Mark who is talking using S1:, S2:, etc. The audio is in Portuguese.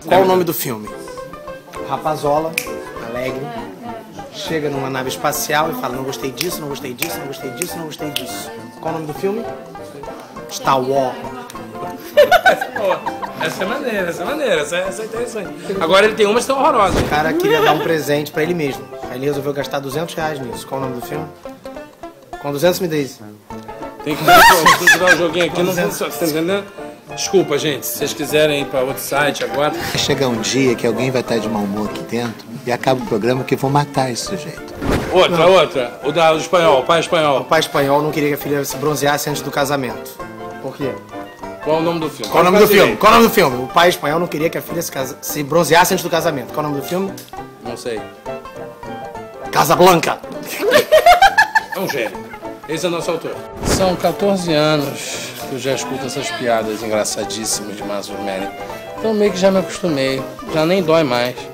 S1: Qual o nome do filme? Rapazola, alegre, chega numa nave espacial e fala: não gostei disso, não gostei disso, não gostei disso, não gostei disso. Qual o nome do filme? Star Wars.
S2: Essa é maneira, essa é interessante. Agora ele tem umas que são horrorosas.
S1: O cara queria dar um presente pra ele mesmo. Aí ele resolveu gastar R$200 nisso. Qual o nome do filme? Com 200 me dê isso.
S2: Tem que tirar o joguinho aqui, não funciona, tá entendendo? Desculpa, gente, se vocês quiserem ir pra outro site agora.
S3: Chega um dia que alguém vai estar de mau humor aqui dentro e acaba o programa que vou matar esse sujeito.
S2: Outra. O do espanhol, o pai espanhol.
S1: O pai espanhol não queria que a filha se bronzeasse antes do casamento. Por quê?
S2: Qual o nome do filme?
S1: Qual o nome do filme? Qual o nome do filme? O pai espanhol não queria que a filha se bronzeasse antes do casamento. Qual o nome do filme?
S2: Não sei.
S1: Casablanca.
S2: É um gênio. Esse é o nosso autor. São 14 anos que eu já escuto essas piadas engraçadíssimas de Márcio Meren. Então meio que já me acostumei. Já nem dói mais.